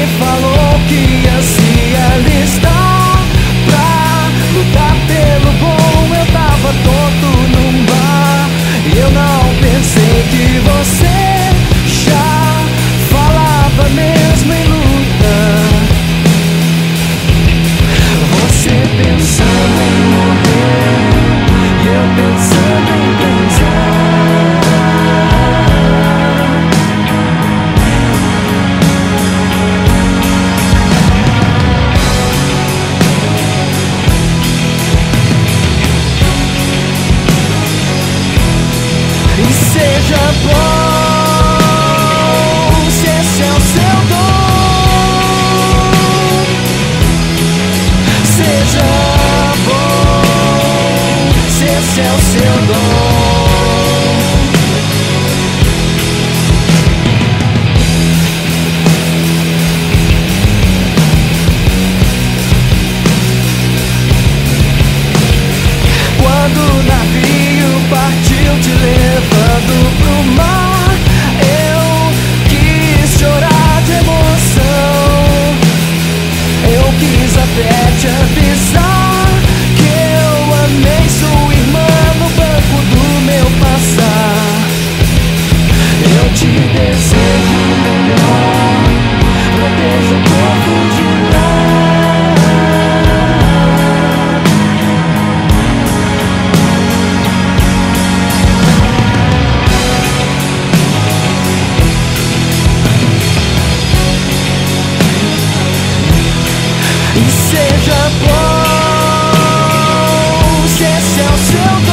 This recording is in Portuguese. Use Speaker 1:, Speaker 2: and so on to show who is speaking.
Speaker 1: me falou que ia se alistar pra lutar pelo bom. Eu tava tonto num bar e eu não pensei que você já falava mesmo em luta. Você pensando em morrer e eu pensando em transar. E seja bom se esse é o seu dom. Seja bom se esse é o seu dom. Quando o navio partiu te levando pro mar, eu quis chorar de emoção. Eu quis até te avisar que eu amei sua irmã no banco do meu passar. Eu te desejo o melhor, proteja o povo de lá. E seja bom se esse é o seu dom.